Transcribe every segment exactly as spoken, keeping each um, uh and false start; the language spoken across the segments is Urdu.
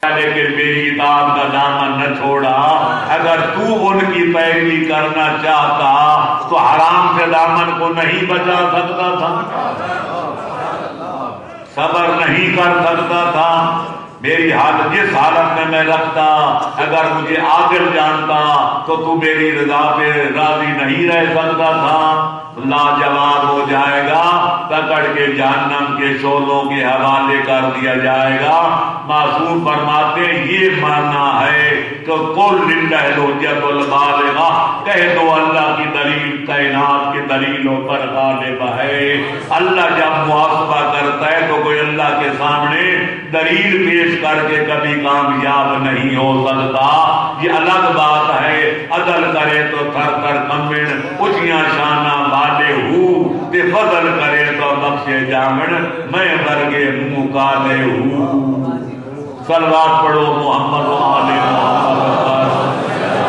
لیکن میری اطاعت کا دامن نہ چھوڑا. اگر تو ان کی پیروی کرنا چاہتا تو حرام سے دامن کو نہیں بچا سکتا تھا, صبر نہیں کر سکتا تھا. میری حالت جس حالت میں میں رکھتا, اگر مجھے عاقل جانتا تو تو میری رضا پہ راضی نہیں رہ سکتا تھا. لاجواب ہو جائے گا, پکڑ کے جہنم کے شعلوں کے حوالے کر دیا جائے گا. معصوم فرماتے یہ ماننا ہے کہ قل للہ الحجۃ البالغہ, کہہ دو اللہ کی دلیل کائنات کی دلیلوں پر غالب ہے. اللہ جب محاسبہ کرتا ہے تو کوئی اللہ کے سامنے دلیل پیش کر کے کبھی کامیاب نہیں ہو سکتا. یہ الگ بات ہے عدل کرے تو تھر تھر کمبڑ, اونچیاں شانہ والے ہوں تے فضل کرے تو بخشے جامن, میں برگے منہ کالے ہوں. صلوات پڑھو محمد و آل محمد.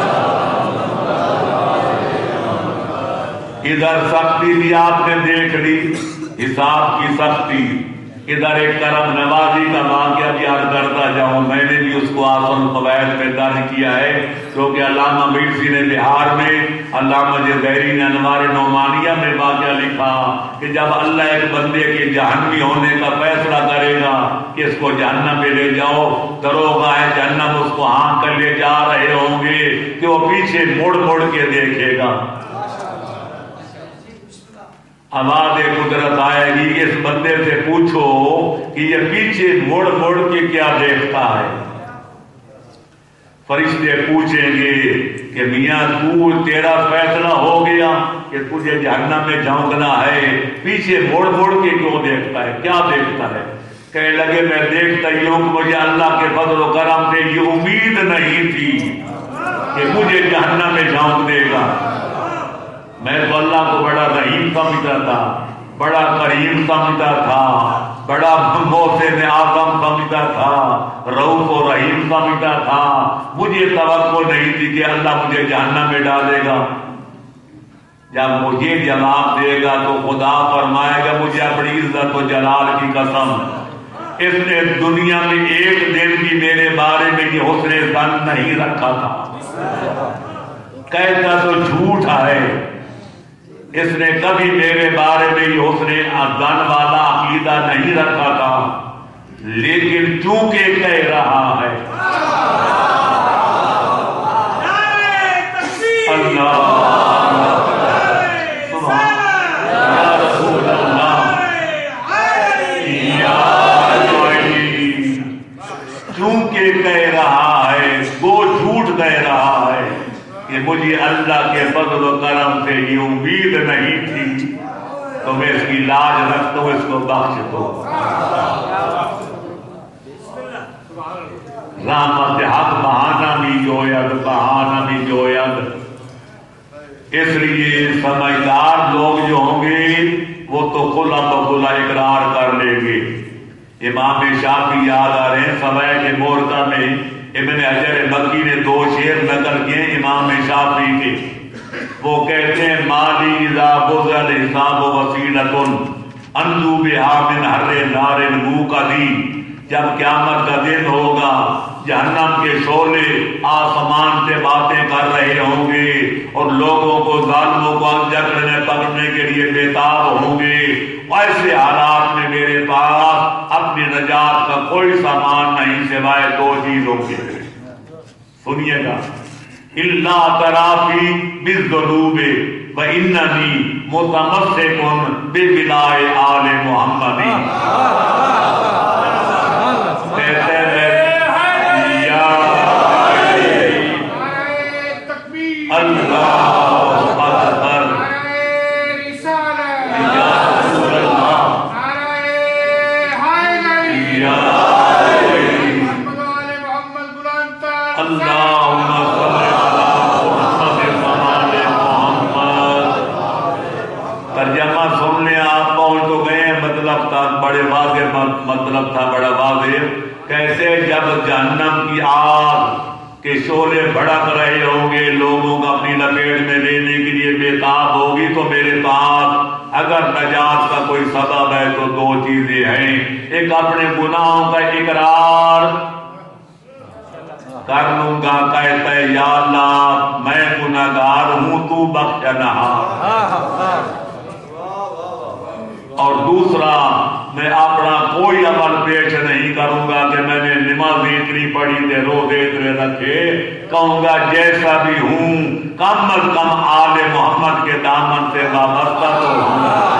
ادھر سختی بھی آپ نے دیکھ لی, حساب کی سختی. ادھر ایک کرم نوازی کا واقعہ بھی عرض کرتا جاؤں. میں نے بھی اس کو آسن قواعد میں درج کیا ہے, کیونکہ علامہ مرسی نے بہار میں, علامہ جزیری نے انوار نعمانیہ میں واقعہ لکھا کہ جب اللہ ایک بندے کے جہنمی ہونے کا فیصلہ کرے گا کہ اس کو جہنم میں لے جاؤ, دروغہ ہے جہنم اس کو ہانک کر لے جا رہے ہوں گے کہ وہ پیچھے مڑ مڑ کے دیکھے گا. آواز قدرت آئے گی, اس بندے سے پوچھو کہ یہ پیچھے مڑ مڑ کے کیا دیکھتا ہے. فرشتے پوچھیں گے کہ میاں تو تیرا فیصلہ ہو گیا کہ تجھے جہنم میں جھونکنا ہے, پیچھے مڑ مڑ کے کیوں دیکھتا ہے, کیا دیکھتا ہے؟ کہنے لگے میں دیکھتا ہی ہوں کہ مجھے اللہ کے فضل و کرم سے یہ امید نہیں تھی کہ مجھے جہنم میں جھونک دے گا. میں تو اللہ کو بڑا رحیم سمجھتا تھا, بڑا کریم سمجھتا تھا, بڑا محسن اعظم سمجھتا تھا, رؤوف و رحیم سمجھتا تھا. مجھے توقع نہیں تھی کہ اللہ مجھے جہنم میں ڈالے گا. جب مجھے جواب دے گا تو خدا فرمائے گا مجھے اپنی عزت و جلال کی قسم, اس نے دنیا میں ایک دن بھی میرے بارے میں یہ حسن ظن نہیں رکھا تھا. کہتا تو جھوٹا ہے, اس نے کبھی میرے بارے میں یہ حسن ظن والا عقیدہ نہیں رکھا تھا, لیکن چونکہ کہہ رہا ہے. اللہ یا رسول اللہ, چونکہ کہہ رہا ہے, وہ جھوٹ کہہ رہا ہے کہ مجھے اللہ کے فضل و کرم سے یہ امید نہیں تھی, تو میں اس کی لاج رکھتا ہوں, اس کو بخش دو. رحمت حق بہانہ بھی جوید, بہانہ بھی جوید. اس لیے سمجھدار لوگ جو ہوں گے وہ تو کھلا بکھلا اقرار کر لیں گے. امام شافعی یاد آ رہے ہیں, فوائد مورتا میں ابن حجر مکی نے دو شعر نقل کیے امام شافعی کے. وہ کہتے ہیں مالی اذا بذل حساب وسیلۃ انجو بها من حر نار موقدی. جب قیامت کا دن ہوگا, جہنم کے شعلے آسمان سے باتیں کر رہے ہوں گے اور لوگوں کو ظالموں کو جکڑنے پکڑنے کے لیے بےتاب ہوں گے. ایسے حالات میں میرے پاس اپنی نجات کا کوئی سامان نہیں سوائے دو چیزوں کے. سنیے گا, الا ترافی بالذنوب واننی متمسک ببلائے آل محمد. مطلب تھا بڑا واضح. کیسے جب جہنم کی آگ کے شعلے بھڑک رہے ہوں گے, لوگوں کو اپنی لپیٹ میں لینے کے لیے بےتاب ہوگی, تو میرے پاس اگر نجات کا کوئی سبب ہے تو دو چیزیں ہیں. ایک اپنے گناہوں کا اقرار, کر لوں گا کہتا ہے یا اللہ میں گنہگار ہوں تو بخشنہار، اور دوسرا میں اپنا کوئی عمل پیش نہیں کروں گا کہ میں نے نماز اتنی پڑھی تھے روزے اتنے رکھے، کہوں گا جیسا بھی ہوں کم از کم آل محمد کے دامن سے وابستہ تو ہوں۔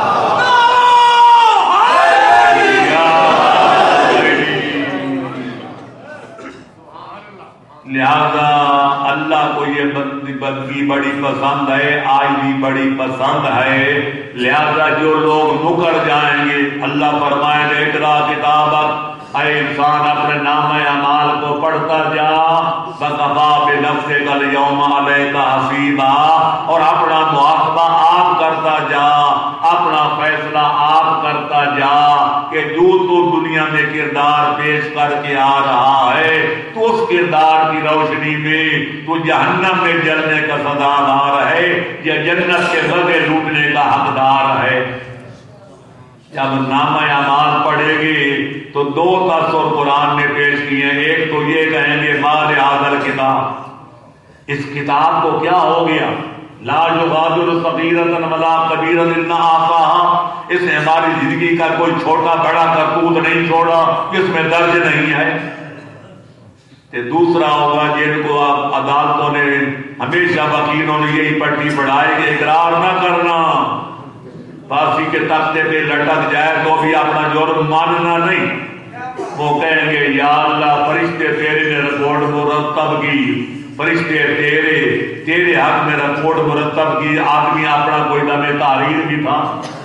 لہذا اللہ کو یہ بندگی بڑی پسند ہے، آج بھی بڑی پسند ہے۔ لہذا جو لوگ مکر جائیں گے، اللہ فرمائے گا اقرا کتابک، اے انسان اپنے نام اعمال کو پڑھتا جا، بکفا بنفسک الیوم علیک حسیبا، اور اپنا محاسبہ آپ کرتا جا، اپنا فیصلہ آپ کرتا جا کہ جو تو دنیا میں کردار پیش کر کے آ رہا ہے تو اس کردار کی روشنی میں تو جہنم میں جلنے کا سزادار ہے یا جنت کے بدلے لوٹنے کا حقدار ہے۔ جب نامہ اعمال پڑھے گی تو دو تصور قرآن نے پیش کیے ہیں، ایک تو یہ کہیں گے ما لہذا الکتاب، اس کتاب کو کیا ہو گیا، لا یغادر صغیرۃ ولا کبیرۃ الا احصاها، اس نے ہماری زندگی کا کوئی چھوٹا بڑا کرتوت نہیں چھوڑا جس میں درج نہیں ہے۔ تے دوسرا ہوگا جن کو آپ عدالتوں نے ہمیشہ وکیلوں نے یہی پٹی پڑھائی کہ اقرار نہ کرنا، پھانسی کے تختے پہ لٹک جائے تو بھی اپنا جرم ماننا نہیں، وہ کہیں گے یا اللہ فرشتے تیرے نے رپورٹ مرتب کی، فرشتے تیرے تیرے حق میں رپورٹ مرتب کی، آدمی اپنا کوئی دم تحریر بھی تھا،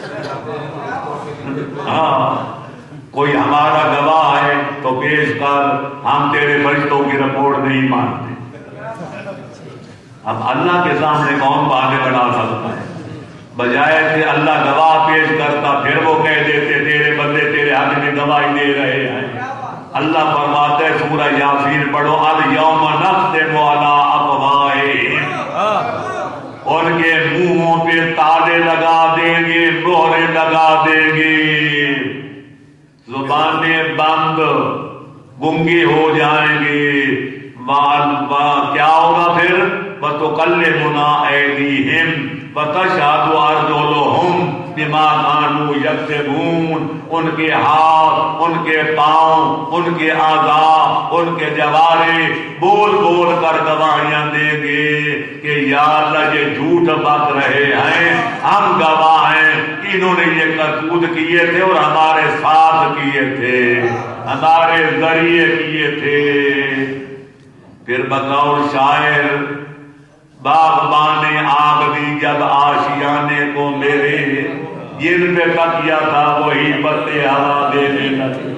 ہاں کوئی ہمارا گواہ ہے تو پیش کر، ہم تیرے فرشتوں کی رپورٹ نہیں مانتے۔ اب اللہ کے سامنے کون بہانے بنا سکتا ہے؟ بجائے کہ اللہ گواہ پیش کرتا پھر وہ کہہ دیتے تیرے بندے تیرے حق میں گواہی دے رہے ہیں۔ اللہ فرماتا ہے سورہ یاسین پڑھو، الیوم نختم علی افواہہم، ان کے منہوں پہ تالے لگا دیں گے، مہرے لگا دیں گے، زبانیں بند، گنگے ہو جائیں گے، کیا ہوگا پھر وَتُكَلِّمُنَا أَيْدِيهِمْ وَتَشْهَدُ أَرْجُلُهُمْ بِمَا كَانُوا يَكْسِبُونَ، ان کے ہاتھ، ان کے پاؤں، ان کے اعضاء، ان کے جوارے بول بول کر گواہیاں دیں گے کہ یا اللہ یہ جھوٹ بک رہے ہیں، ہم گواہ ہیں، انہوں نے یہ کرتوت کیے تھے اور ہمارے ساتھ کیے تھے، ہمارے ذریعے کیے تھے۔ پھر بطور شاعر باغبان نے آگ دی جب آشیانے کو میرے، جن پہ تکیا تھا وہی پتے ہوا دینے لگے۔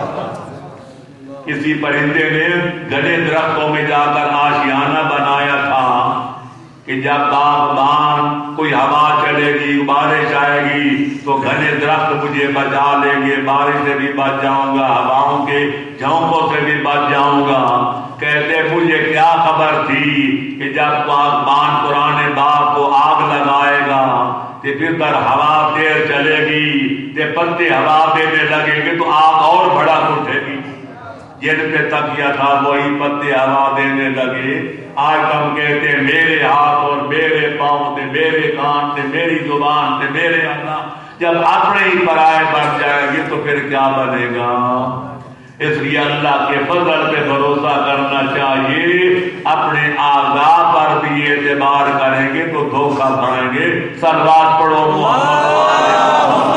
کسی پرندے نے گھنے درختوں میں جا کر آشیانہ بنایا تھا کہ جب باغبان کوئی ہوا چلے گی، بارش آئے گی تو گھنے درخت مجھے بچا لیں گے، بارش سے بھی بچ جاؤں گا، ہواؤں کے جھونکوں سے بھی بچ جاؤں گا۔ کہتے مجھے کیا خبر تھی کہ جب باغبان پرانے باغ کو آگ لگائے گا تو پھر در ہوا دیر چلے گی، تے پتے ہوا دینے لگیں گے تو آگ اور بڑا اٹھے گی۔ جن پہ تکیا تھا وہی پتے ہوا دینے لگے۔ آج ہم کہتے ہیں میرے ہاتھ اور میرے پاؤں تھے، میرے کان تھے، میری زبان تھے، میرے اللہ، جب اپنے ہی پرائے بن جائیں گے تو پھر کیا بنے گا؟ اس لیے اللہ کے فضل پہ بھروسہ کرنا چاہیے، اپنے اعضاء پر بھی اعتبار کریں گے تو دھوکہ کھائیں گے۔ صلوات پڑھو محمد۔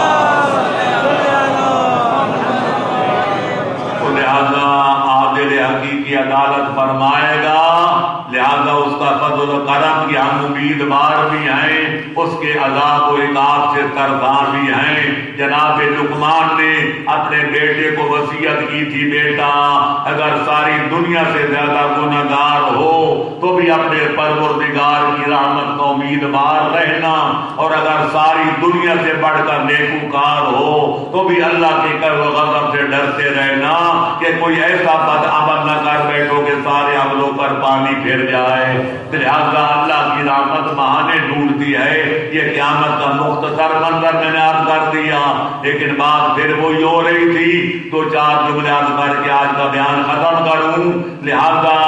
لہذا عادل حقیقی عدالت فرمائے گا، لہذا اس کا فضل و کرم کی ہم امیدوار بھی ہیں، اس کے عذاب و عقاب سے ترساں بھی ہیں۔ جناب لقمان نے اپنے بیٹے کو وصیت کی تھی، بیٹا اگر ساری دنیا سے زیادہ گنہگار ہو تو بھی اپنے پروردگار کی رحمت کا امیدوار رہنا، اور اگر ساری دنیا سے بڑھ کر نیکوکار ہو تو بھی اللہ کے کرم و غضب سے ڈرتے رہنا کہ کوئی ایسا بد عمل نہ کر بیٹھو کہ سارے عملوں پر پانی پھر جائے۔ لہذا اللہ کی رحمت بہانے ڈھونڈتی ہے۔ یہ قیامت کا مختصر منظر میں نے عرض کر دیا، لیکن بات پھر وہی ہو رہی تھی، دو چار جملے عرض کر کے آج کا بیان ختم کروں۔ لہذا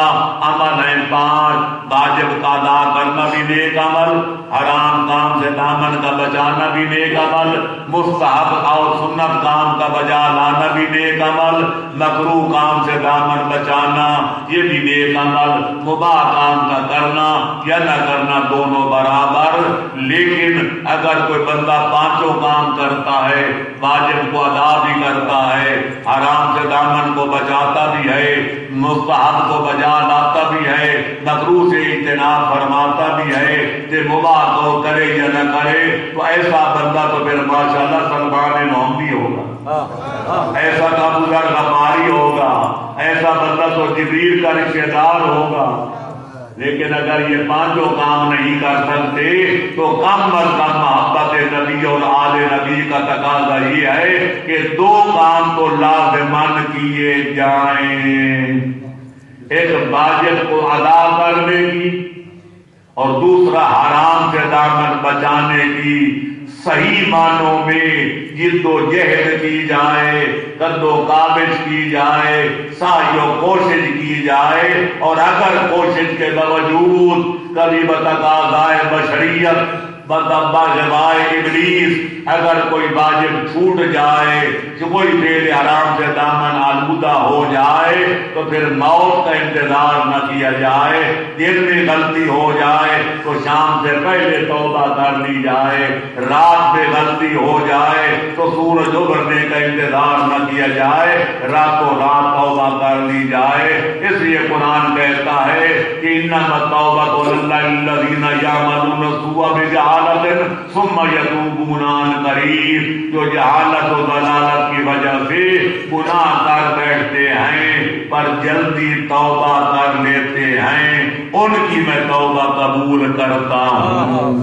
لانا بھی نیک عمل، مستحب اور سنت کام کا بجا لانا بھی نیک عمل، مکروہ کام سے دامن بچانا یہ بھی نیک عمل، مباح کام کا کرنا یا نہ کرنا دونوں برابر۔ لیکن اگر کوئی بندہ پانچوں کام کرتا ہے، واجب کو ادا بھی کرتا ہے، حرام سے دامن کو بچاتا بھی ہے، مستحب کو بجا لاتا بھی ہے، مکروہ سے اجتناب فرماتا بھی ہے، کہ مباح کو کرے یا نہ کرے، تو ایسا بندہ تو پھر ماشاءاللہ سلمان محمدی ہوگا، ایسا ابو ذر غفاری ہوگا، ایسا بندہ تو جبریل کا رشتہ دار ہوگا۔ لیکن اگر یہ پانچوں کام نہیں کر سکتے تو کم از کم محبت نبی اور آل نبی کا تقاضا یہ ہے کہ دو کام تو لازماً کیے جائیں، ایک واجب کو ادا کرنے کی اور دوسرا حرام سے دامن بچانے کی صحیح معنوں میں جد و جہد کی جائے، قد و کاوش کی جائے، سعی و کوشش کی جائے، اور اگر کوشش کے باوجود کبھی بتقاضائے بشریت بغوائے ابلیس اگر کوئی واجب چھوٹ جائے، کہ کوئی فعل حرام سے دامن آلودہ ہو جائے، تو پھر موت کا انتظار نہ کیا جائے۔ دن میں غلطی ہو جائے تو شام سے پہلے توبہ کر لی جائے، رات میں غلطی ہو جائے تو سورج ابھرنے کا انتظار نہ کیا جائے، راتوں رات توبہ کر لی جائے۔ اس لیے قرآن کہتا ہے کہ انما التوبۃ للذین یعملون السوء بجہالۃ ثم یتوبون عن قریب، جو جہالت و ضلالت کی وجہ سے گناہ کر بیٹھتے ہیں پر جلدی توبہ کر لیتے ہیں، ان کی میں توبہ قبول کرتا ہوں۔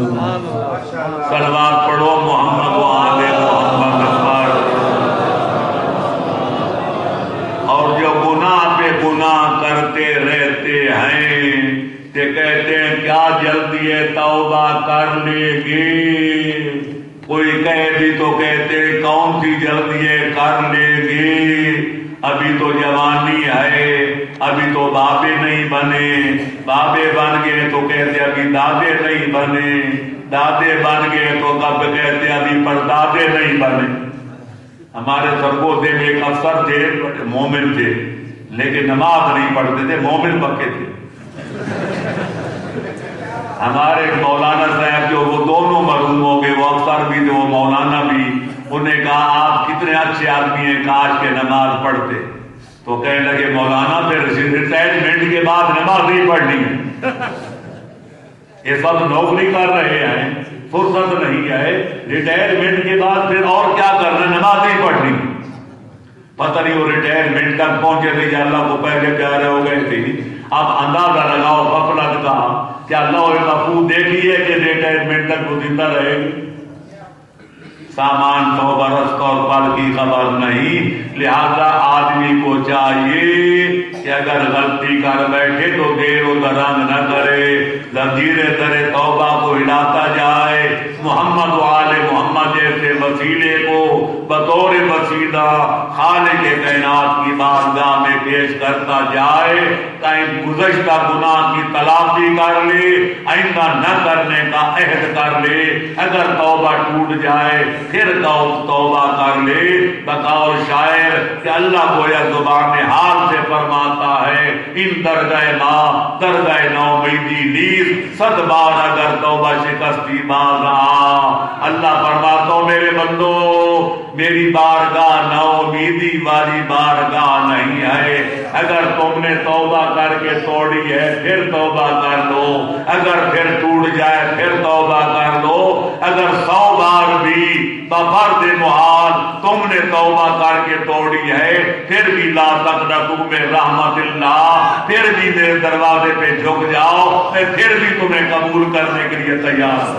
صلوات پڑھو محمد و آل محمد پر۔ اور جو گناہ پہ گناہ کرتے رہتے ہیں کہ کہتے ہیں کیا جلدی ہے توبہ کر لے گے، کوئی کہے بھی تو کہتے ہیں کون سی جلدی ہے کر لے گے، ابھی تو جوانی ہے، ابھی تو بابے نہیں بنے، بابے بن گئے تو کہتے ابھی دادے نہیں بنے، دادے بن گئے تو کب کہتے ابھی پردادے نہیں بنے۔ ہمارے سرگوزے میں ایک افسر تھے، مومن تھے لیکن نماز نہیں پڑھتے تھے، مومن پکے تھے۔ ہمارے مولانا صاحب جو وہ دونوں مرحوم ہو گئے، وہ افسر بھی تھے وہ مولانا بھی، انہوں نے کہا آپ کتنے اچھے آدمی ہیں، کاش کے نماز پڑھتے۔ تو کہنے لگے مولانا پھر ریٹائرمنٹ کے بعد نماز نہیں پڑھنی ہے، یہ سب نوکری کر رہے ہیں، فرصت نہیں ہے، ریٹائرمنٹ کے بعد پھر اور کیا کرنا، نماز نہیں پڑھنی۔ پتہ نہیں وہ ریٹائرمنٹ تک پہنچے تھے یا اللہ کو پہلے پیارے ہو گئے تھے۔ اب اندازہ لگاؤ غفلت کا، کیا اللہ محفوظ دیکھیے کہ ریٹائرمنٹ تک وہ زندہ رہے گی؟ سامان سو برس کا اور پل کی خبر نہیں، لہذا آدمی کو چاہیے کہ اگر غلطی کر بیٹھے تو دیر و درنگ نہ کرے، زنجیر در توبہ کو ہلاتا جائے، محمد و آل محمد جیسے وسیلے کو بطور وسیلہ خالق کائنات کی بارگاہ میں پیش کرتا جائے، کہیں گزشتہ گناہ کی تلافی کر لے، آئندہ نہ کرنے کا عہد کر لے، اگر توبہ ٹوٹ جائے پھر توبہ کر لے۔ بطور شاعر کہ اللہ گویا زبان حال سے فرماتا ہے، ان درگاہ ماں درگاہ نومیدی نیز صد بار اگر توبہ شکستی باز آ، اللہ فرماتا ہوں میرے بندو میری بارگاہ نومیدی والی بارگاہ نہیں ہے، اگر تم نے توبہ کر کے توڑی ہے پھر توبہ کر لو، اگر پھر ٹوٹ جائے پھر توبہ کر لو، اگر سو بار بھی بفرض محال تم نے توبہ کر کے توڑی ہے پھر بھی لا تقنطوا من رحمت اللہ، پھر بھی میرے دروازے پہ جھک جاؤ، میں پھر بھی تمہیں قبول کرنے کے لیے تیار ہوں۔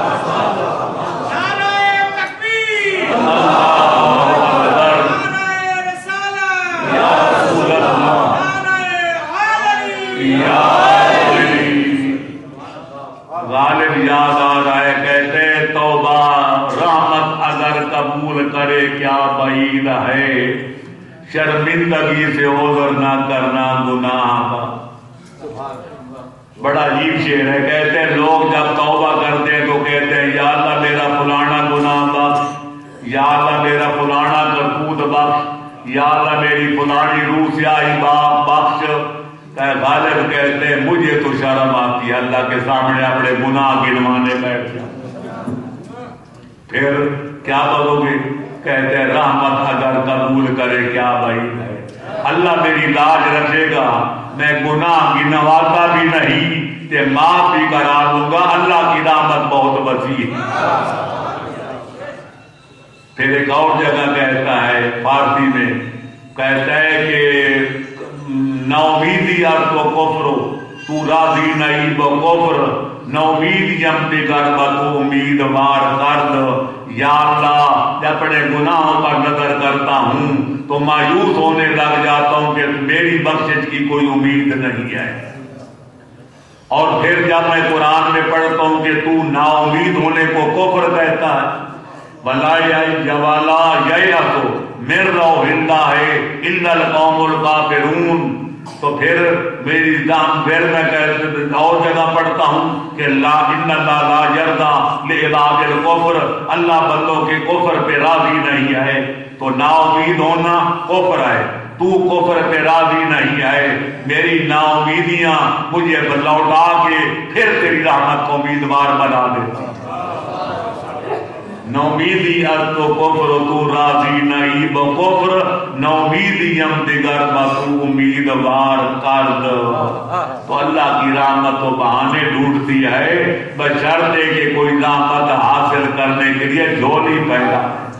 نعرہ تکبیر، اللہ اکبر، نعرہ رسالت، یا رسول اللہ، نعرہ حیدری، یا علی۔ غالب یاد آ رہا ہے، کہتے ہیں توبہ رحمت اگر قبول کرے کیا بعید ہے، شرمندگی سے عذر نہ کرنا گناہ کا۔ بڑا عجیب شعر ہے، کہتے ہیں لوگ جب توبہ کرتے ہیں تو کہتے ہیں یا اللہ میرا فلانا یا اللہ میرا فلانا کرتوت بخش، یا اللہ میری فلانی روح سے آئی باپ بخش۔ کہ غالب کہتے ہیں مجھے تو شرم آتی ہے اللہ کے سامنے اپنے گناہ گنوانے بیٹھ جاؤ۔ پھر کیا کرو گے؟ کہتے ہیں رحمت اگر قبول کرے کیا بعید ہے، اللہ میری لاج رکھے گا، میں گناہ گنواتا بھی نہیں تے معاف بھی کرا دوں گا، اللہ کی رحمت بہت وسیع ہے۔ پھر ایک اور جگہ کہتا ہے فارسی میں، کہتا ہے کہ نومیدی ار تو کفرو تو راضی نہیں بو کفر، نومید یم دیگر بتو امیدوار کرد۔ یا اللہ جب اپنے گناہوں پر نظر کرتا ہوں تو مایوس ہونے لگ جاتا ہوں کہ میری بخشش کی کوئی امید نہیں ہے۔ اور پھر جب میں قرآن میں پڑھتا ہوں کہ تو نا امید ہونے کو کفر کہتا ہے، وَلَا يَجْوَلَا يَيْأَسُ مِن رَوْحِ اللَّهِ إِلَّا الْقَوْمُ الْكَافِرُونَ۔ تو پھر میری دام پھر میں اور جگہ پڑھتا ہوں کہ لا ان اللہ لا یرضی لعباد الکفر، اللہ بندوں کے کفر پہ راضی نہیں ہے۔ تو نا امید ہونا کفر ہے، تو کفر پہ راضی نہیں ہے، میری نا امیدیاں مجھے لوٹا کے پھر تیری رحمت کو امیدوار بنا دیتا۔ نومیدی از تو کفر تو راضی نہیں بکفر، نومیدیم دیگر بتو امیدوار کرد۔ تو اللہ کی رحمت تو بہانے ڈھونڈتی ہے، بشرطے کہ کوئی رحمت حاصل کرنے کے لیے جھولی پھیلا۔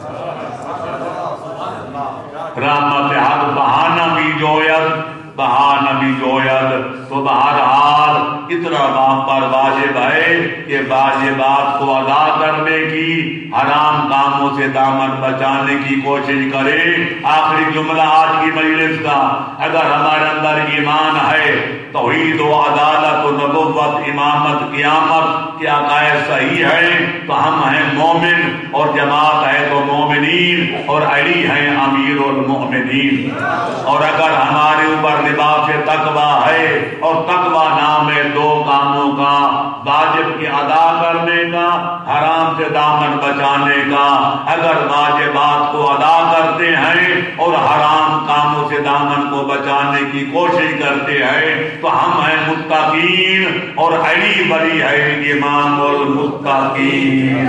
رحمت حق بہانہ بھی جوید، بہانہ بھی جوید۔ تو بہرحال اتنا وہاں پر واجب ہے کہ واجبات کو ادا کرنے کی، حرام کاموں سے دامن بچانے کی کوشش کرے۔ آخری جملہ آج کی مجلس کا، اگر ہمارے اندر ایمان ہے، توحید و عدالت و نبوت امامت قیامت کے عقائد صحیح ہے تو ہم ہیں مومن، اور جماعت ہے تو مومنین، اور علی ہیں امیر المؤمنین۔ اور اگر ہمارے اوپر لباس تقویٰ ہے، اور تقویٰ نام ہے دو کاموں کا، واجب کی ادا کرنے کا، حرام سے دامن بچانے کا، اگر واجبات کو ادا کرتے ہیں اور حرام کاموں سے دامن کو بچانے کی کوشش کرتے ہیں تو ہم ہیں متقین، اور علی ولی ہے امام المتقین۔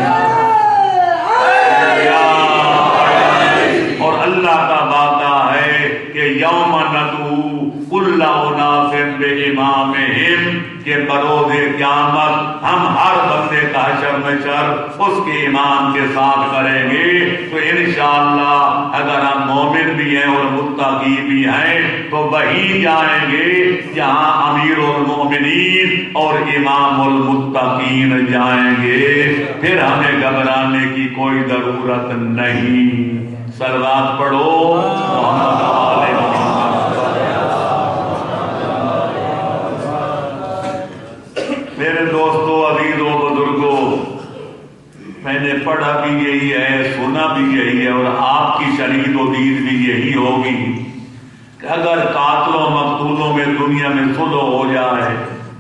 اور اللہ کا وعدہ ہے کہ یوم ندعو کل اناس بامامہم، کہ بروز قیامت ہم ہر بندے کا حشر نشر اس کے امام کے ساتھ کریں گے۔ تو انشاءاللہ اگر ہم مومن بھی ہیں اور متقی بھی ہیں تو وہی جائیں گے جہاں امیر المؤمنین اور امام المتقین جائیں گے، پھر ہمیں گھبرانے کی کوئی ضرورت نہیں۔ صلوات پڑھو محمد آل محمد۔ میرے دوستو، عزیزو، بزرگو، میں نے پڑھا بھی یہی ہے، سنا بھی یہی ہے، اور آپ کی شنید و دید بھی یہی ہوگی کہ اگر قاتلوں مقتولوں میں دنیا میں صلح ہو جائے،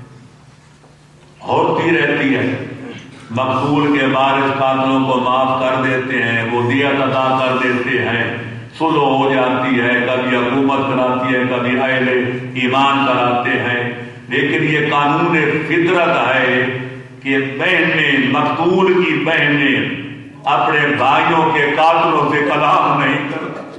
ہوتی رہتی ہے، مقتول کے وارث قاتلوں کو معاف کر دیتے ہیں، وہ دیت ادا کر دیتے ہیں، صلح ہو جاتی ہے، کبھی حکومت کراتی ہے، کبھی اہل ایمان کراتے ہیں، لیکن یہ قانون فطرت ہے کہ بہنیں، مقتول کی بہنیں اپنے بھائیوں کے قاتلوں سے کلام نہیں کرتی۔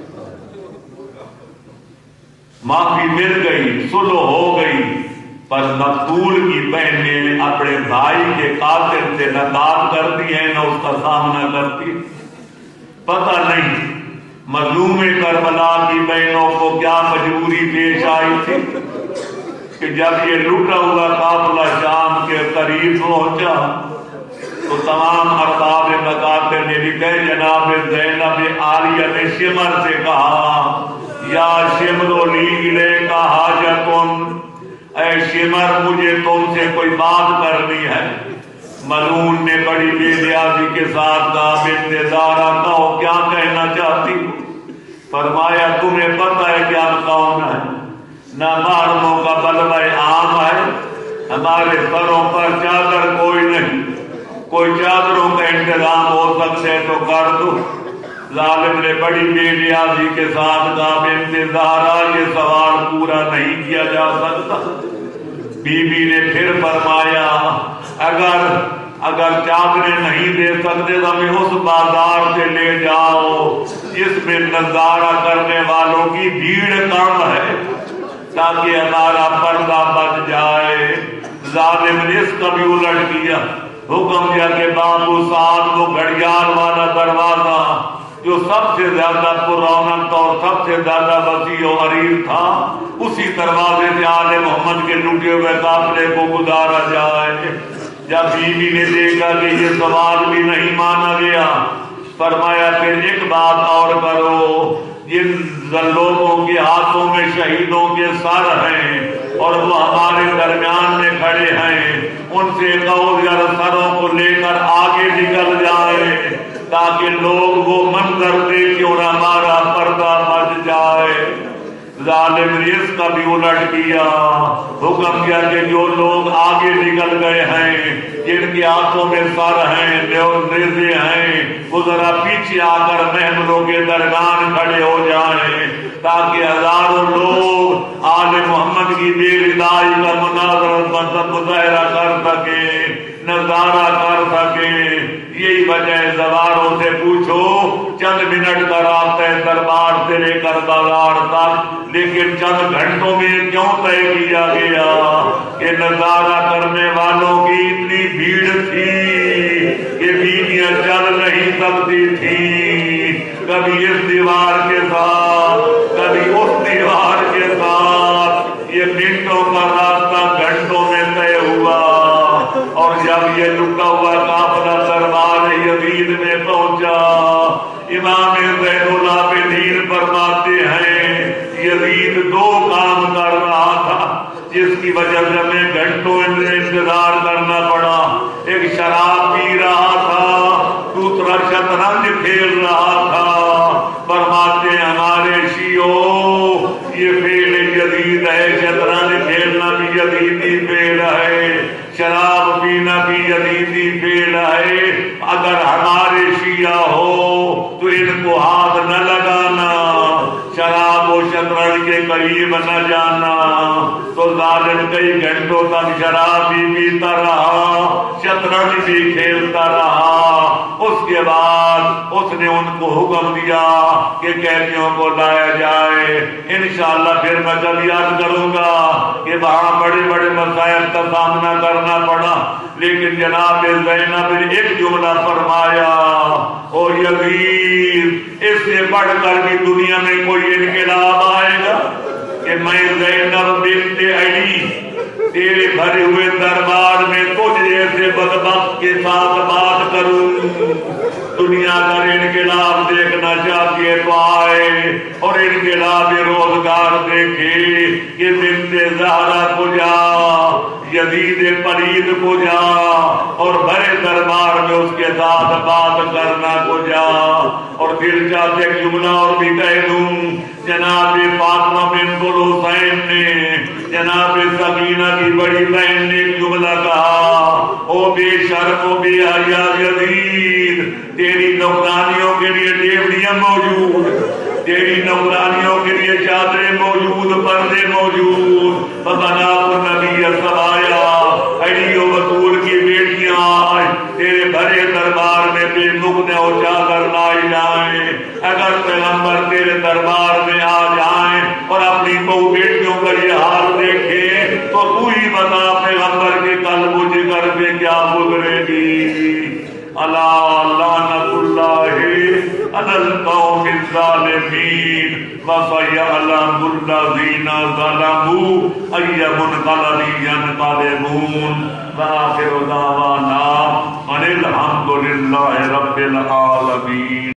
معافی مل گئی، صلح ہو گئی، پر مقتول کی بہنیں اپنے بھائی کے قاتل سے نہ بات کرتی ہیں نہ اس کا سامنا کرتی۔ پتہ نہیں مظلوم کربلا کی بہنوں کو کیا مجبوری پیش آئی تھی کہ جب یہ لٹا ہوا قافلہ شام کے قریب پہنچا تو تمام ارباب مقاتل نے لکھے، جناب زینب عالیہ نے شمر سے کہا، یا شمر لی الیک حاجتن، اے شمر مجھے تم سے کوئی بات کرنی ہے۔ ملعون نے بڑی بے نیازی کے ساتھ کہا، بنت زارا کہو کیا کہنا چاہتی ہو؟ فرمایا تمہیں پتہ ہے کہ ہم کون ہیں؟ نہ محرموں کا بلوہ عام ہے، ہمارے سروں پر چادر کوئی نہیں، کوئی چادروں کا انتظام ہو سکتے تو کر دو۔ ظالم نے بڑی بے نیازی کے ساتھ کہا انتظارا یہ سوال پورا نہیں کیا جا سکتا. بی بی نے پھر فرمایا اگر اگر چادریں نہیں دے سکتے تو ہمیں اس بازار سے لے جاؤ جس میں نظارہ کرنے والوں کی بھیڑ کم ہے تاکہ ہمارا پردہ بچ جائے. ظالم نے اس کا بھی الٹ کیا، حکم دیا کہ بابو سعد وہ گھڑیال والا دروازہ جو سب سے زیادہ پررونق اور سب سے زیادہ وسیع و عریض تھا اسی دروازے سے آل محمد کے لٹے ہوئے قافلے کو گزارا جائے. جب بیوی نے دیکھا کہ یہ سوال بھی نہیں مانا گیا فرمایا پھر ایک بات اور کرو، جن لوگوں کے ہاتھوں میں شہیدوں کے سر ہیں اور وہ ہمارے درمیان میں کھڑے ہیں ان سے کہو ذرا سروں کو لے کر آگے نکل جائے تاکہ لوگ وہ منظر دیکھیں اور ہمارا پردہ بچ جائے. ظالم نے اس کا بھی الٹ کیا، حکم کیا کہ جو لوگ آگے نکل گئے ہیں جن کے ہاتھوں میں سر ہیں نیزے ہیں وہ ذرا پیچھے آ کر محملوں کے درمیان کھڑے ہو جائیں تاکہ ہزاروں لوگ آل محمد کی بے ردائی کا مناظرہ مظاہرہ کر سکیں، نظارہ کر سکیں. یہی وجہ ہے زواروں سے پوچھو چند منٹ کا راستہ ہے دربار سے لے کر بازار تک، لیکن چند گھنٹوں میں کیوں طے کیا گیا کہ نظارہ کرنے والوں کی اتنی بھیڑ تھی کہ بیویاں چل نہیں سکتی تھی، کبھی اس دیوار کے ساتھ کبھی اس دیوار کے ساتھ. یہ منٹوں کا راستہ گھنٹوں میں طے ہوا اور جب یہ لٹا ہوا قافلہ دربار یزید میں پہنچا امام زین العابدین فرماتے ہیں یزید دو کام کر رہا تھا جس کی وجہ سے ہمیں گھنٹوں انتظار کرنا پڑا. ایک شراب پی رہا تھا، دوسرا شطرنج کھیل رہا تھا. فرماتے ہمارے شیعوں یہ فعل یزید ہے، شطرنج کھیلنا بھی یزیدی فعل ہے، شراب پینا بھی یزیدی فعل ہے. اگر ہمارے شیعہ ہو تو ان کو ہاتھ نہ لگانا، شراب و شطرنج کے قریب نہ جانا. تو ظالم کئی گھنٹوں تک شراب بھی پیتا رہا، شطرنج بھی کھیلتا رہا. اس کے بعد اس نے ان کو حکم دیا کہ قیدیوں کو لایا جائے. انشاءاللہ پھر میں کبھی یاد کروں گا کہ وہاں بڑے بڑے مسائل کا سامنا کرنا پڑا، لیکن جناب زینب نے ایک جملہ فرمایا او یزید اس سے بڑھ کر بھی دنیا میں کوئی انقلاب آئے گا کہ میں زینب بنت علی تیرے بھرے ہوئے دربار میں تجھ جیسے بدبخت کے ساتھ بات کروں. دنیا کا انقلاب دیکھنا چاہتی ہے تو آئے اور انقلاب روزگار دیکھے کہ بنت زہرا کو جا، یزید پلید کو جا اور بڑے دربار میں اس کے ساتھ بات کرنا کو جا. اور دل چاہتے ایک جملہ اور بھی کہہ دوں، جناب فاطمہ بنت الحسین نے جناب سکینہ کی بڑی بہن نے ایک جملہ کہا او بے شرف و بے حیا یزید تیری نوکرانیوں کے لیے ڈیوڑیاں موجود، تیری نوکرانیوں کے لیے چادریں موجود، پردے موجود. بنات النبی سبایا علی و بطول کی بیٹیاں آئے تیرے بھرے دربار میں بے مغنہ و چادر لائی جائیں. اگر پیغمبر تیرے دربار میں آ جائیں اور اپنی بہو بیٹیوں کا یہ حال دیکھیں تو تو ہی بتا پیغمبر کے قلب و جگر میں کیا گزرے گی. اللہ لعنت اللہ علی القوم الظالمین وسيعلم الذين ظلموا أي منقلب ينقلبون. وآخر دعوانا أن الحمد لله رب العالمين.